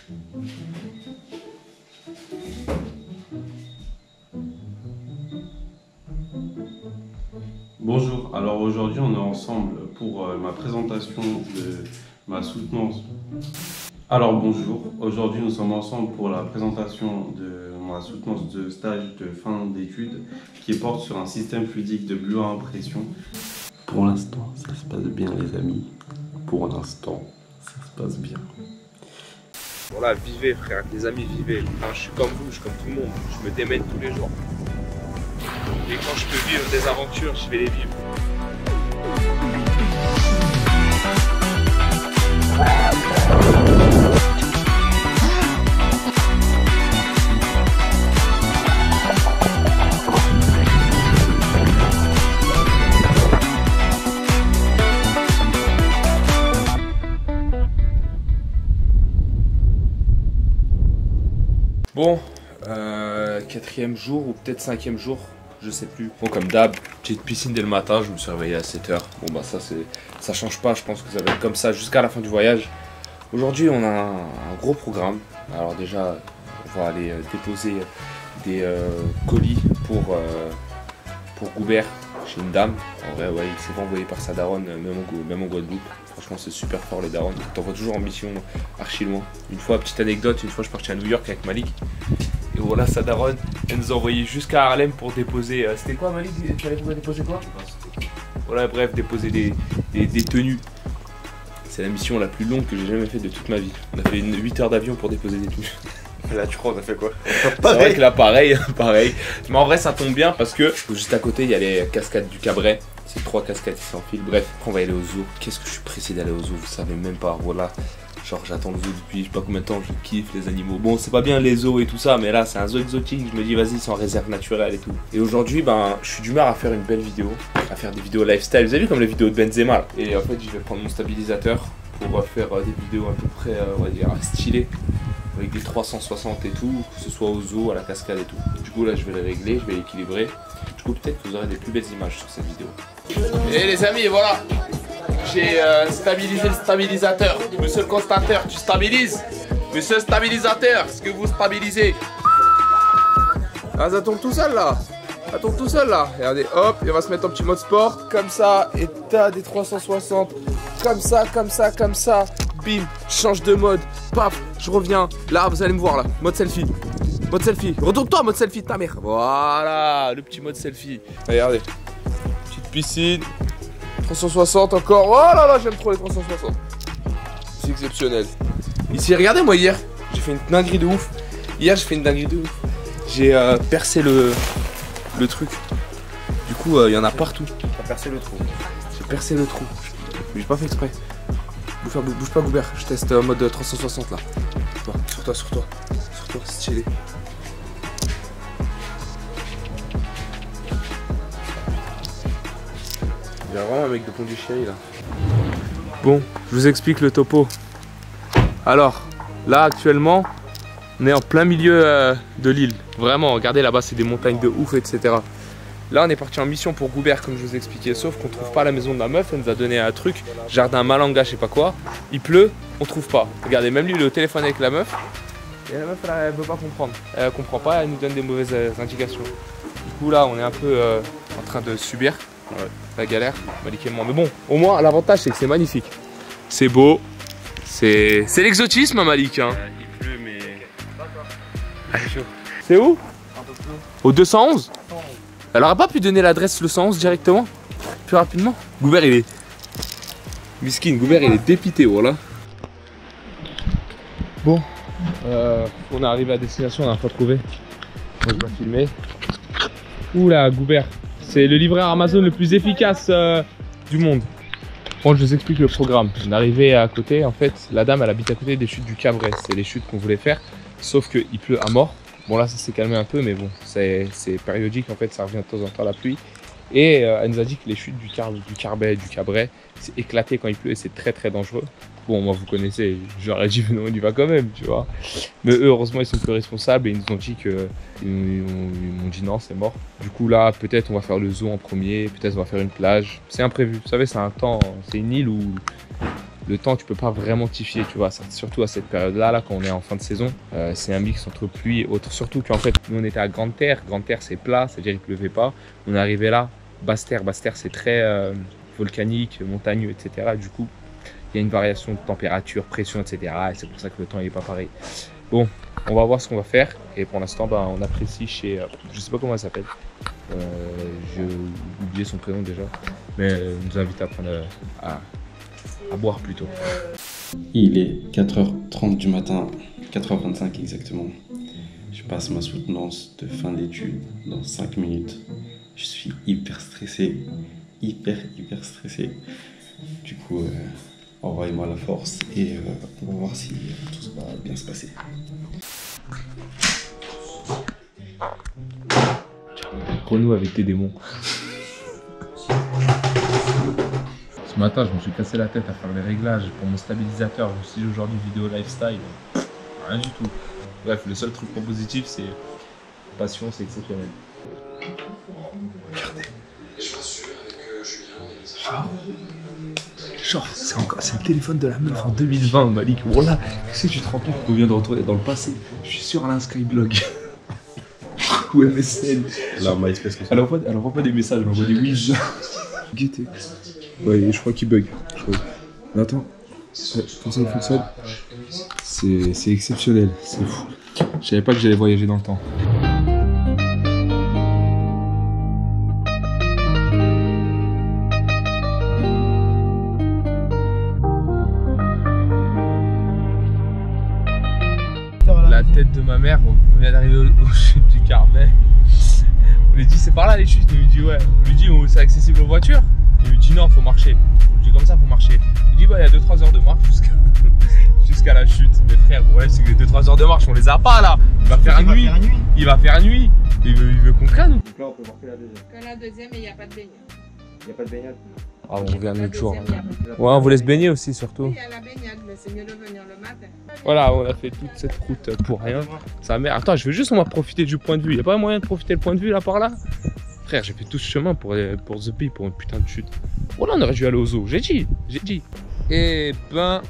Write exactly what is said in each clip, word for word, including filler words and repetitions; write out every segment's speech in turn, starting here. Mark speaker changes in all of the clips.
Speaker 1: Bonjour, alors aujourd'hui on est ensemble pour euh, ma présentation de ma soutenance. Alors bonjour, aujourd'hui nous sommes ensemble pour la présentation de ma soutenance de stage de fin d'études qui porte sur un système fluidique de bioimpression. Pour l'instant ça se passe bien les amis, pour l'instant ça se passe bien.
Speaker 2: Voilà, vivez frère, les amis vivez. Enfin, je suis comme vous, je suis comme tout le monde, je me démène tous les jours. Et quand je peux vivre des aventures, je vais les vivre. Bon, euh, quatrième jour ou peut-être cinquième jour, je sais plus. Bon, comme d'hab, petite piscine dès le matin, je me suis réveillé à sept heures. Bon bah ça c'est, ça change pas, je pense que ça va être comme ça jusqu'à la fin du voyage. Aujourd'hui on a un, un gros programme. Alors déjà on va aller euh, déposer des euh, colis pour, euh, pour Goubert chez une dame. En vrai ouais, il s'est envoyé par sa daronne, même en, même en Guadeloupe. Franchement c'est super fort les darons, t'envoies toujours en mission archi loin. Une fois, petite anecdote, une fois je suis parti à New York avec Malik. Et voilà sa daronne, elle nous a envoyé jusqu'à Harlem pour déposer, euh, c'était quoi Malik? Tu allais déposer quoi? Voilà bref, déposer des, des, des tenues. C'est la mission la plus longue que j'ai jamais faite de toute ma vie. On a fait une huit heures d'avion pour déposer des tenues.
Speaker 3: Là tu crois on a fait quoi?
Speaker 2: C'est vrai que là pareil, pareil. Mais en vrai ça tombe bien parce que juste à côté il y a les cascades du Cabret. C'est trois cascades qui s'enfilent. Bref, on va aller au zoo. Qu'est-ce que je suis pressé d'aller au zoo, vous savez même pas. Voilà, genre j'attends le zoo depuis je sais pas combien de temps, je kiffe les animaux. Bon, c'est pas bien les zoos et tout ça, mais là c'est un zoo exotique. Je me dis vas-y, c'est en réserve naturelle et tout. Et aujourd'hui, ben, je suis d'humeur à faire une belle vidéo, à faire des vidéos lifestyle. Vous avez vu comme les vidéos de Benzema là. Et en fait, je vais prendre mon stabilisateur pour faire des vidéos à peu près, on va dire, stylées. Avec des trois cent soixante et tout, que ce soit au zoo, à la cascade et tout. Du coup là je vais les régler, je vais l'équilibrer. Du coup peut-être que vous aurez des plus belles images sur cette vidéo. Et les amis voilà, j'ai euh, stabilisé le stabilisateur. Monsieur le constateur, tu stabilises? Monsieur le stabilisateur, est-ce que vous stabilisez? Ah ça tombe tout seul là. Ça tombe tout seul là. Regardez, hop, et on va se mettre en petit mode sport. Comme ça, et t'as des trois cent soixante. Comme ça, comme ça, comme ça. Bim, change de mode, paf, je reviens. Là, vous allez me voir là, mode selfie. Mode selfie, retourne-toi, mode selfie de ta mère. Voilà, le petit mode selfie. Regardez, petite piscine, trois cent soixante encore. Oh là là, j'aime trop les trois cent soixante. C'est exceptionnel. Ici, regardez, moi hier, j'ai fait une dinguerie de ouf. Hier, j'ai fait une dinguerie de ouf. J'ai euh, percé le, le truc. Du coup, il euh, y en a partout.
Speaker 3: T'as percé le trou.
Speaker 2: J'ai percé le trou. Mais j'ai pas fait exprès. Bouge pas, bouge pas Goubert, je teste en mode trois cent soixante là. Sur toi, sur toi, sur toi, stylé. Il y a vraiment un mec de Pondichéry là. Bon, je vous explique le topo. Alors, là actuellement, on est en plein milieu euh, de l'île. Vraiment, regardez là-bas, c'est des montagnes de ouf, et cetera. Là on est parti en mission pour Goubert comme je vous ai expliqué, sauf qu'on trouve pas la maison de la meuf, elle nous a donné un truc, jardin Malanga je sais pas quoi, il pleut, on trouve pas. Regardez, même lui il est au téléphone avec la meuf, et la meuf elle, elle veut pas comprendre, elle comprend pas, elle nous donne des mauvaises euh, indications. Du coup là on est un peu euh, en train de subir ouais, la galère, Malik et moi, mais bon, au moins l'avantage c'est que c'est magnifique. C'est beau, c'est l'exotisme Malik hein.
Speaker 3: Euh, il pleut mais...
Speaker 2: C'est chaud. C'est où?
Speaker 3: Un peu plus.
Speaker 2: Au deux cent onze? Elle aurait pas pu donner l'adresse le cent onze directement? Plus rapidement? Goubert il est... Miskin, Goubert il est dépité, voilà. Bon, euh, on est arrivé à destination, on n'a pas trouvé. On va filmer. Oula, Goubert, c'est le livreur Amazon le plus efficace euh, du monde. Bon, je vous explique le programme. On est arrivé à côté, en fait, la dame elle habite à côté des chutes du Cabret. C'est les chutes qu'on voulait faire, sauf qu'il pleut à mort. Bon là ça s'est calmé un peu mais bon c'est périodique en fait, ça revient de temps en temps la pluie. Et euh, elle nous a dit que les chutes du, car, du Carbet, du Cabret, c'est éclaté quand il pleut et c'est très très dangereux. Bon moi vous connaissez, j'aurais dit non on y va quand même tu vois. Mais eux heureusement ils sont plus responsables et ils nous ont dit que ils m'ont dit non c'est mort. Du coup là peut-être on va faire le zoo en premier, peut-être on va faire une plage. C'est imprévu, vous savez c'est un temps, c'est une île où le temps, tu peux pas vraiment t'y fier, tu vois, surtout à cette période-là, là, quand on est en fin de saison. Euh, c'est un mix entre pluie et autres. Surtout qu'en fait, nous, on était à Grande Terre. Grande Terre, c'est plat, c'est-à-dire qu'il pleuvait pas. On est arrivé là, Basse Terre. Basse Terre, c'est très euh, volcanique, montagneux, et cetera. Du coup, il y a une variation de température, pression, et cetera. Et c'est pour ça que le temps n'est pas pareil. Bon, on va voir ce qu'on va faire. Et pour l'instant, bah, on apprécie chez... Euh, je sais pas comment elle s'appelle. Euh, J'ai oublié son prénom déjà. Mais elle nous invite à prendre euh, à, à boire plutôt.
Speaker 1: Il est quatre heures trente du matin, quatre heures vingt-cinq exactement. Je passe ma soutenance de fin d'études dans cinq minutes. Je suis hyper stressé, hyper hyper stressé. Du coup, euh, envoyez-moi la force et euh, on va voir si euh, tout va bien se passer.
Speaker 2: Renoue avec tes démons. Ce matin, je me suis cassé la tête à faire les réglages pour mon stabilisateur. Je me suis dit aujourd'hui vidéo lifestyle. Rien du tout. Bref, le seul truc positif, c'est passion, c'est exceptionnel. Regardez. Je m'assure avec Julien. Genre, c'est encore, c'est le téléphone de la meuf en deux mille vingt, Malik. Voilà. Est-ce que tu te rends compte qu'on vient de retourner dans le passé? Je suis sur un Skyblog. Ou M S N.
Speaker 1: Là, MySpace.
Speaker 2: Elle envoie, elle envoie pas des messages, elle envoie des whiz. Guettez. Ouais, je crois qu'il bug. Je crois. Mais attends, comment ça fonctionne? C'est exceptionnel, c'est fou. Je savais pas que j'allais voyager dans le temps. La tête de ma mère, on vient d'arriver au, au chute du Carbet. On lui dit c'est par là les chutes, il lui dit ouais. On lui dit oh, c'est accessible aux voitures. Il lui dit non, faut marcher. On lui dit comme ça, faut marcher. Il dit bah il y a deux trois heures de marche jusqu'à jusqu'à la chute. Mais frère, le problème c'est que les deux trois heures de marche on les a pas là. Il va faire nuit. Il va faire nuit. Il veut, il veut qu'on crâne.
Speaker 3: Donc là on peut voir que la deuxième.
Speaker 4: Que la deuxième et il n'y a pas de baignade.
Speaker 3: Il n'y a pas de baignade.
Speaker 2: Ah on revient notre jour.
Speaker 4: Ouais,
Speaker 2: Ouais, on vous laisse baigner aussi surtout.
Speaker 4: il y a la baignade, mais c'est mieux de venir le matin.
Speaker 2: Voilà, on a fait toute cette route pour rien. Sa mère. Attends, je veux juste on va profiter du point de vue. Il n'y a pas moyen de profiter le point de vue là par là? Frère, j'ai fait tout ce chemin pour, pour The P, pour une putain de chute. Oh là, on aurait dû aller au zoo. J'ai dit, j'ai dit. Et ben.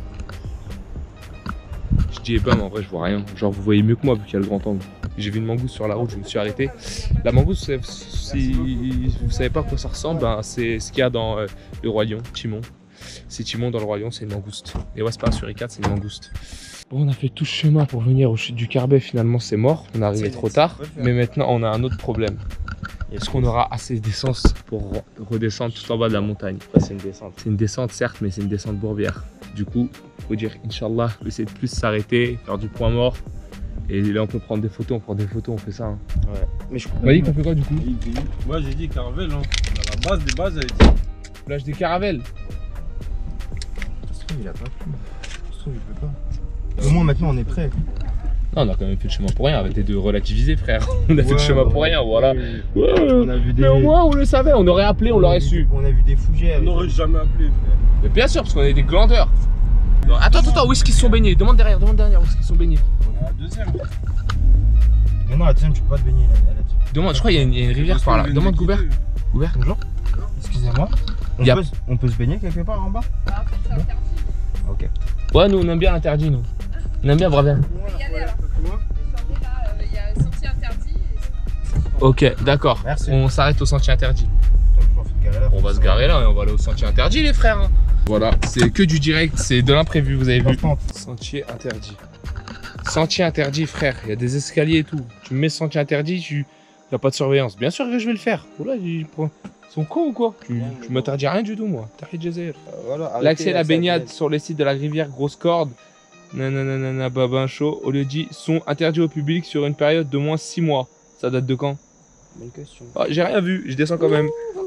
Speaker 2: Je dis, eh ben, mais en vrai, je vois rien. Genre, vous voyez mieux que moi vu qu'il y a le grand angle. J'ai vu une mangouste sur la route, je me suis arrêté. La mangouste, si vous savez pas à quoi ça ressemble, ben, c'est ce qu'il y a dans euh, le Roi Lion, Timon. C'est Timon dans le Roi Lion, c'est une mangouste. Et ouais, c'est pas un suricate, c'est une mangouste. Bon, on a fait tout ce chemin pour venir au chute du Carbet, finalement c'est mort, on est arrivé trop tard. Mais maintenant on a un autre problème. Est-ce qu'on aura assez d'essence pour redescendre tout en bas de la montagne?
Speaker 3: C'est une descente.
Speaker 2: C'est une descente certes, mais c'est une descente bourbière. Du coup, faut dire Inch'Allah, essayer de plus s'arrêter, faire du point mort. Et là on peut prendre des photos, on prend des photos, on fait ça. Hein.
Speaker 3: Ouais. Mais je
Speaker 2: On m'a dit qu'on fait quoi du coup?
Speaker 1: Moi j'ai dit Caravelle, hein. À la base des bases, elle était.
Speaker 2: Plage des Caravelles.
Speaker 3: Ça se trouve, il a pas plu. Ça se trouve, il peut pas. Au moins maintenant on est prêt.
Speaker 2: Non, on a quand même fait le chemin pour rien, arrêtez de relativiser frère. On a
Speaker 3: Ouais,
Speaker 2: fait le chemin pour rien, voilà.
Speaker 3: Oui.
Speaker 2: Ouais,
Speaker 3: On a vu des.
Speaker 2: mais au moins on le savait, on aurait appelé, on,
Speaker 3: a
Speaker 2: l'aurait
Speaker 3: vu-
Speaker 2: su.
Speaker 3: On a vu des fougères.
Speaker 1: On n'aurait jamais appelé, frère.
Speaker 2: Mais bien sûr, parce qu'on est des glandeurs. Non, attends, attends, attends, où est-ce qu'ils se sont baignés? Demande derrière, demande derrière, où est-ce qu'ils sont baignés?
Speaker 1: On est à la deuxième.
Speaker 3: Mais non, la deuxième, tu peux pas te baigner là. là
Speaker 2: Demande, je crois qu'il y, a une- il y a une rivière par là. Demande Goubert. Goubert, bonjour.
Speaker 3: Excusez-moi. On,
Speaker 2: Y'a-
Speaker 3: peut, on peut se baigner quelque part en bas?
Speaker 4: Ah, c'est interdit.
Speaker 3: Ok.
Speaker 2: Ouais, nous on aime bien l'interdit, nous. On aime bien Bravin.
Speaker 4: On peut y aller alors. Descendez là, euh, il y a un sentier interdit. et-
Speaker 2: Ok, d'accord.
Speaker 3: Merci.
Speaker 2: On s'arrête au sentier interdit.
Speaker 3: On, se garer là,
Speaker 2: On va se garer là et on va aller au sentier interdit, les frères. hein. Voilà, c'est que du direct, c'est de l'imprévu, vous avez vu. Sentier interdit. Sentier interdit, frère. Il y a des escaliers et tout. Tu me mets sentier interdit, tu n'as pas de surveillance. Bien sûr que je vais le faire. Oula, ils sont cons ou quoi? Tu, tu m'interdis rien du tout, moi. Tahid Jazair.
Speaker 3: Voilà,
Speaker 2: L'accès à la baignade sur les sites de la rivière Grosse Corde. Nanana, babin chaud. Au lieu dit, sont interdits au public sur une période de moins six mois. Ça date de quand?
Speaker 3: Bonne question.
Speaker 2: Ah, j'ai rien vu, je descends quand même.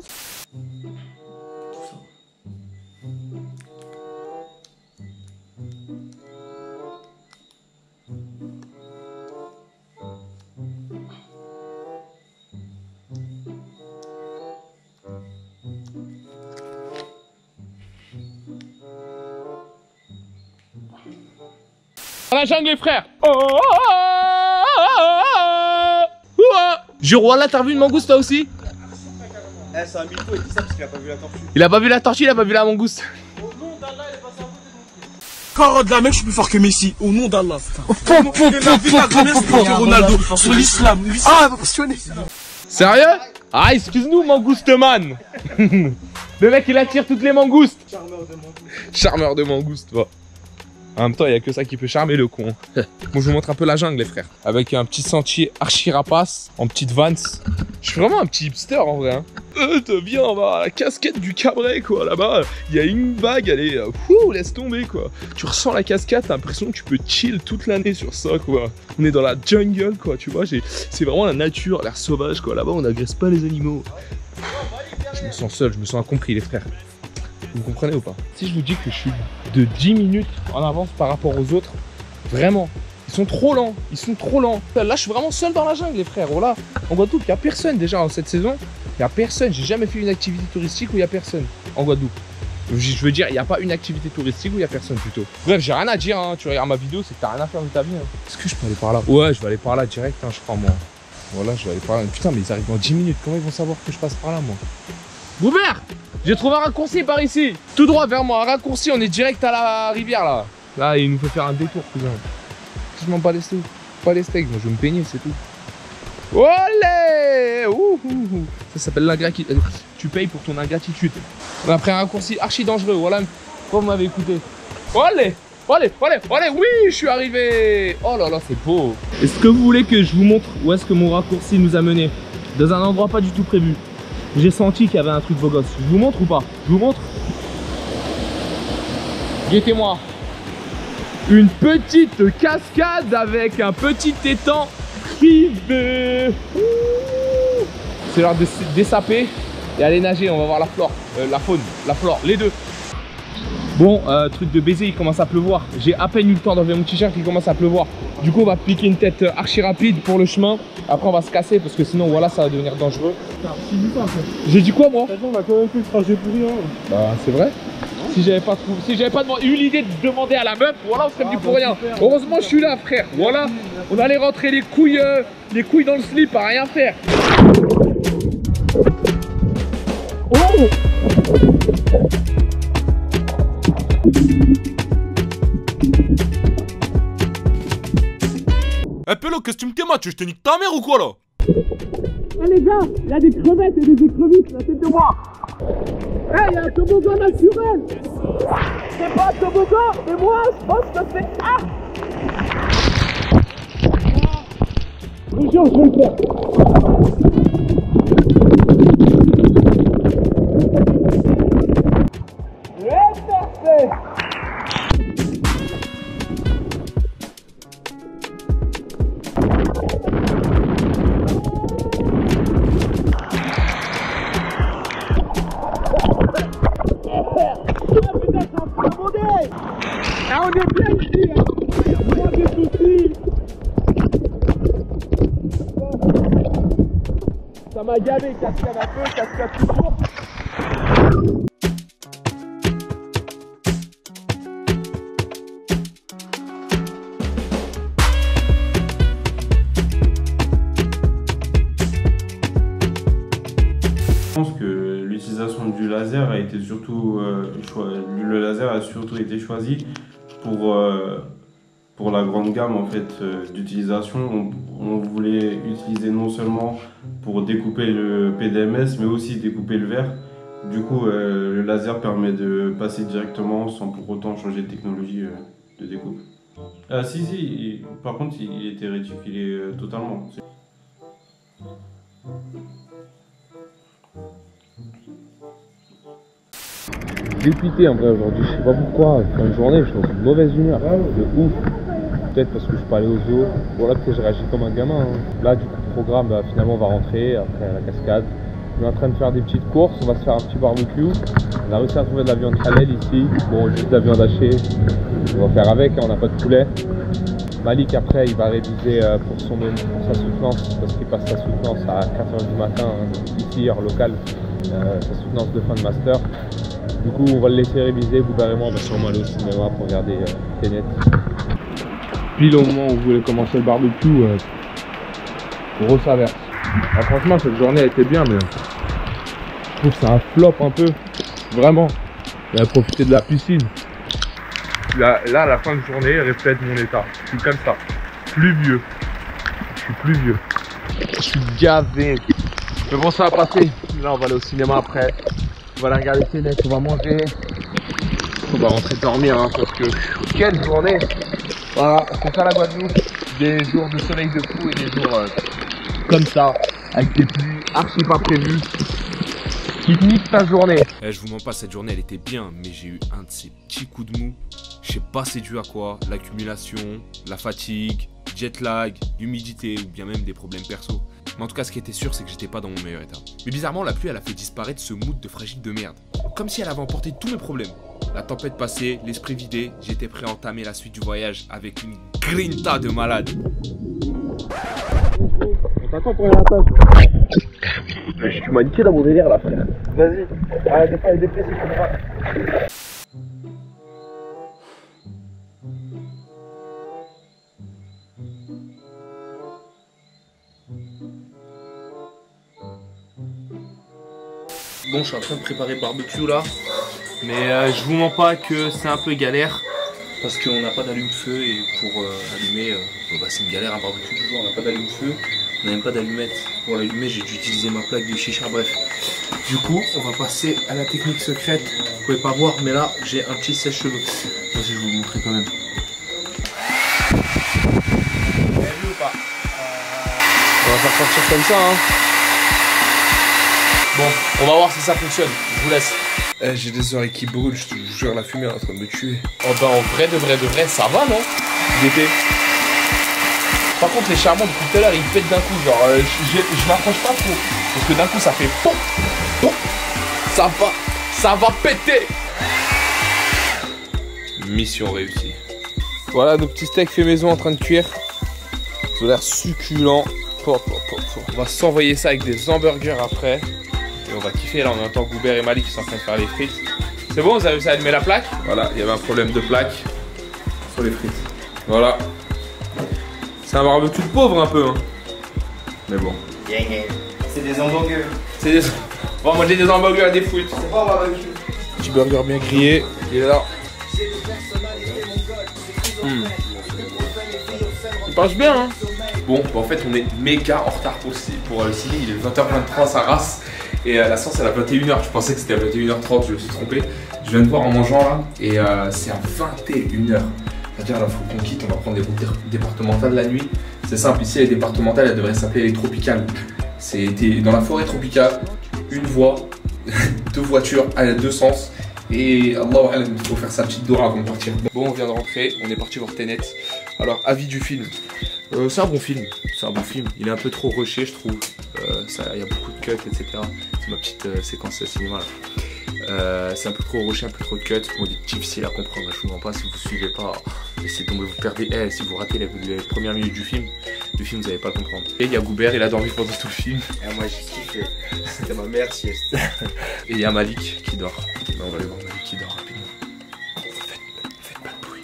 Speaker 2: À la jungle les frères. Oh, oh, oh, oh, oh, oh. Juro, là t'as revu une mangouste là aussi?
Speaker 3: Eh, c'est un mytho, il dit ça parce qu'il a pas vu la tortue.
Speaker 2: Il a pas vu la tortue, il a pas vu la mangouste.
Speaker 5: Carotte la mec, je suis plus fort que Messi. Au nom d'Allah. Ronaldo sur l'islam. Ah, passionné.
Speaker 2: Sérieux? Ah, excuse-nous, Mangousteman. Le mec, il attire toutes les mangoustes. Charmeur de mangoustes. Charmeur de mangoustes, va. En même temps, il n'y a que ça qui peut charmer le con. Bon, je vous montre un peu la jungle, les frères. Avec un petit sentier archi rapace, en petite Vans. Je suis vraiment un petit hipster, en vrai. Hein. Euh, viens, on va à la cascade du Cabret, quoi. Là-bas, il y a une vague, elle est... Ouh, laisse tomber, quoi. Tu ressens la cascade, t'as l'impression que tu peux chill toute l'année sur ça, quoi. On est dans la jungle, quoi, tu vois. C'est vraiment la nature, l'air sauvage, quoi. Là-bas, on n'agresse pas les animaux. Je me sens seul, je me sens incompris, les frères. Vous comprenez ou pas? Si je vous dis que je suis de dix minutes en avance par rapport aux autres, vraiment, ils sont trop lents, ils sont trop lents. Là, je suis vraiment seul dans la jungle, les frères. Voilà. En Guadeloupe, il n'y a personne déjà en cette saison. Il n'y a personne. J'ai jamais fait une activité touristique où il n'y a personne en Guadeloupe. Je veux dire, il n'y a pas une activité touristique où il n'y a personne plutôt. Bref, j'ai rien à dire. Hein. Tu regardes ma vidéo, c'est que t'as rien à faire de ta vie. Hein. Est-ce que je peux aller par là? Ouais, je vais aller par là direct, hein, je crois, moi. Voilà, je vais aller par là. Putain, mais ils arrivent dans dix minutes. Comment ils vont savoir que je passe par là, moi? Boubert! J'ai trouvé un raccourci par ici. Tout droit vers moi, un raccourci, on est direct à la rivière là. Là, il nous fait faire un détour, cousin. Je m'en bats les steaks. Pas les steaks, moi je vais me peigner, c'est tout. Olé! Ouh, ouh, ouh. Ça s'appelle l'ingratitude. Tu payes pour ton ingratitude. On a pris un raccourci archi dangereux, voilà. Vous m'avez écouté. Olé! Olé! Olé! Olé! Oui, je suis arrivé! Oh là là, c'est beau. Est-ce que vous voulez que je vous montre où est-ce que mon raccourci nous a mené? Dans un endroit pas du tout prévu. J'ai senti qu'il y avait un truc beau gosse. Je vous montre ou pas? Je vous montre. Guettez-moi. Une petite cascade avec un petit étang privé. C'est l'heure de dessaper et aller nager. On va voir la flore, euh, la faune, la flore, les deux. Bon, euh, truc de baiser, il commence à pleuvoir. J'ai à peine eu le temps d'enlever mon t-shirt, il commence à pleuvoir. Du coup, on va piquer une tête archi rapide pour le chemin. Après, on va se casser parce que sinon, voilà, ça va devenir dangereux. J'ai dit quoi, moi?
Speaker 3: On a quand même fait le trajet pour rien.
Speaker 2: Bah, c'est vrai. Si j'avais pas trouvé, si j'avais pas eu l'idée de demander à la meuf, voilà, on serait venu ah, pour bah, rien. Super, heureusement, je suis là, frère. Voilà, on allait rentrer les couilles, euh, les couilles dans le slip à rien faire. Oh!
Speaker 5: Eh Pélo, qu'est-ce que tu me quémates? Tu veux que je te nique ta mère ou quoi là?
Speaker 6: Eh les gars, il y a des crevettes et des écrevisses, la tête de moi. Eh, il y a un toboggan naturel. C'est pas un toboggan, mais moi, je pense que c'est... Ah! Je vous jure, je vais le faire. Et parfait. Ah, on est bien ici, hein. Pas de soucis. Ça m'a gavé, cascade un peu, cascade tout court.
Speaker 1: Je pense que l'utilisation du laser a été surtout euh, le laser a surtout été choisi pour euh, pour la grande gamme en fait euh, d'utilisation. On, on voulait utiliser non seulement pour découper le P D M S mais aussi découper le verre. Du coup, euh, le laser permet de passer directement sans pour autant changer de technologie euh, de découpe. Ah si si, il, par contre il était réticulé euh, totalement.
Speaker 2: Dépité en vrai aujourd'hui, je sais pas pourquoi, fin de journée je suis dans une mauvaise humeur, de ouf. Peut-être parce que je suis pas allé au zoo, voilà que j'ai réagi comme un gamin. Hein. Là du coup le programme bah, finalement on va rentrer après la cascade. On est en train de faire des petites courses, on va se faire un petit barbecue. On a réussi à trouver de la viande halal ici, bon juste de la viande hachée, on va faire avec, hein, on n'a pas de poulet. Malik après il va réviser euh, pour, son, pour sa soutenance, parce qu'il passe sa soutenance à quatre heures du matin, hein, ici heure locale, euh, sa soutenance de fin de master. Du coup, on va le laisser réviser. Boubert et moi, on va sûrement aller au cinéma pour regarder euh, Tenet. Pile au moment où vous voulez commencer le barbecue, euh, grosse averse. Ah, franchement, cette journée a été bien, mais je trouve que c'est un flop un peu. Vraiment. On va profiter de la piscine.
Speaker 3: Là, là, à la fin de journée, reflète mon état. Je suis comme ça. Plus vieux. Je suis plus vieux. Je suis gavé. Mais bon, ça va passer. Là, on va aller au cinéma après. On va aller regarder Tenet, on va manger. On va rentrer dormir, hein, parce que quelle journée. Voilà, c'est ça la Guadeloupe. Des jours de soleil de fou et des jours euh, comme ça, avec des pluies archi pas prévues. Qui te nique ta journée.
Speaker 2: Eh, je vous mens pas, cette journée elle était bien, mais j'ai eu un de ces petits coups de mou. Je sais pas c'est dû à quoi, l'accumulation, la fatigue, jet lag, l'humidité ou bien même des problèmes perso. Mais en tout cas, ce qui était sûr, c'est que j'étais pas dans mon meilleur état. Mais bizarrement, la pluie elle a fait disparaître ce mood de fragile de merde. Comme si elle avait emporté tous mes problèmes. La tempête passée, l'esprit vidé, j'étais prêt à entamer la suite du voyage avec une grinta de malade.
Speaker 3: On t'attend pour aller à la page. Tu m'as niqué dans mon délire là, frère. Vas-y. Ah, des fois, il est dépressif, je comprends pas.
Speaker 2: Bon, je suis en train de préparer le barbecue là. Mais euh, je vous mens pas que c'est un peu galère. Parce qu'on n'a pas d'allume-feu et pour euh, allumer, euh, bon, bah, c'est une galère un barbecue toujours, on n'a pas d'allume-feu, on n'a même pas d'allumette. Pour l'allumer, j'ai dû utiliser ma plaque de chicha, bref. Du coup, on va passer à la technique secrète. Vous pouvez pas voir, mais là, j'ai un petit sèche-cheveux. Vas-y, je vais vous montrer quand même. Vous avez vu ou pas? On va faire sortir comme ça, hein. Bon, on va voir si ça fonctionne, je vous laisse.
Speaker 7: Eh, j'ai des oreilles qui brûlent, je te jure, la fumée est en train de me tuer.
Speaker 2: Oh bah en vrai de vrai de vrai, ça va non? D'été. Par contre les charbons depuis tout à l'heure ils pètent d'un coup, genre euh, je, je, je m'approche pas trop. Parce que d'un coup ça fait pom, pom, ça va, ça va péter. Mission réussie.
Speaker 7: Voilà nos petits steaks faits maison en train de cuire. Ils ont l'air succulents. Pop, pop, pop, pop.
Speaker 2: On va s'envoyer ça avec des hamburgers après. Et on va kiffer, là on entend Goubert et Malik qui sont en train de faire les frites. C'est bon, vous avez réussi à allumer la plaque? Voilà, il y avait un problème de plaque sur les frites. Voilà. C'est un barbecue de pauvre un peu, hein. Mais bon.
Speaker 8: C'est des hamburgers.
Speaker 2: C'est des... On va manger des hamburgers et des frites.
Speaker 8: C'est pas un barbecue.
Speaker 7: Petit burger bien grillé. Il est là.
Speaker 2: Mmh. Il passe bien, hein. Bon, bah en fait on est méga en retard pour le, pour le ciné, il est vingt heures vingt-trois, ça race. Et euh, la séance elle a vingt et une heures, je pensais que c'était à vingt et une heures trente, je me suis trompé. Je viens de voir en mangeant là, et euh, c'est à vingt et une heures. C'est-à-dire là, faut qu'on quitte, on va prendre des routes départementales la nuit. C'est simple, ici les départementales, elles devraient s'appeler les tropicales. C'était dans la forêt tropicale, une voie, deux voitures à deux sens. Et Allah, il faut faire sa petite dora avant de partir. Bon, on vient de rentrer, on est parti voir Tenet. Alors, avis du film. Euh, c'est un bon film, c'est un bon film. Il est un peu trop rushé, je trouve. Euh, ça, il y a beaucoup de cuts, et cetera. C'est ma petite euh, séquence de cinéma là. Euh, c'est un peu trop rushé, un peu trop de cuts. Bon, il est difficile à comprendre, je vous mens pas. Si vous suivez pas, laissez tomber, vous perdez. Eh, si vous ratez les, les premières minutes du film, du film, vous n'allez pas le comprendre. Et il y a Goubert, il a dormi pendant tout le film.
Speaker 8: Et moi j'ai kiffé. C'était ma meilleure sieste.
Speaker 2: Et il y a Malik qui dort. On va aller voir Malik qui dort rapidement. Faites, faites pas de bruit.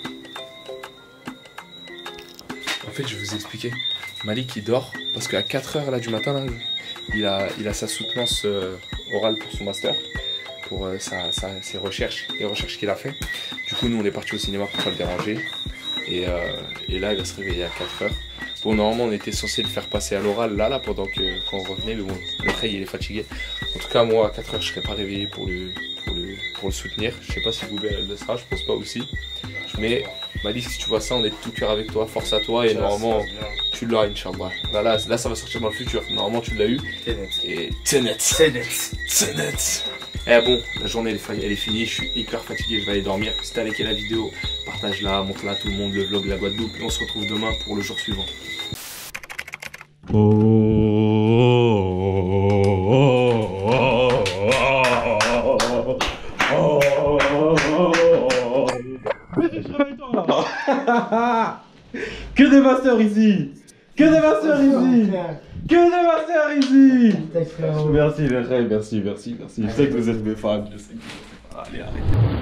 Speaker 2: En fait, je vais vous expliquer. Malik il dort parce qu'à quatre heures là, du matin, là, il, a, il a sa soutenance euh, orale pour son master, pour euh, sa, sa, ses recherches, les recherches qu'il a fait. Du coup, nous on est parti au cinéma pour pas le déranger. Et, euh, et là, il va se réveiller à quatre heures. Bon, normalement, on était censé le faire passer à l'oral là, là, pendant que quand on revenait, mais bon, le trait il est fatigué. En tout cas, moi à quatre heures, je serais pas réveillé pour le, pour le, pour le soutenir. Je sais pas si Goubert le sera, je pense pas aussi. Mais Malik, si tu vois ça, on est de tout cœur avec toi, force à toi et normalement tu l'as, Inch'Allah. Là, là, là, ça va sortir dans le futur. Normalement, tu l'as eu.
Speaker 8: Tenet.
Speaker 2: Et Tenet.
Speaker 8: Tenet.
Speaker 2: Tenet. Eh bon, la journée elle est, elle est finie, je suis hyper fatigué, je vais aller dormir. Si t'as liké la vidéo, partage-la, montre-la à tout le monde, le vlog de la Guadeloupe. Et on se retrouve demain pour le jour suivant.
Speaker 1: Que des masters ici! Que des masters ici! Que des masters ici! Merci, merci, merci, merci, merci. Je sais que vous êtes mes fans. Je sais que... Allez, arrêtez.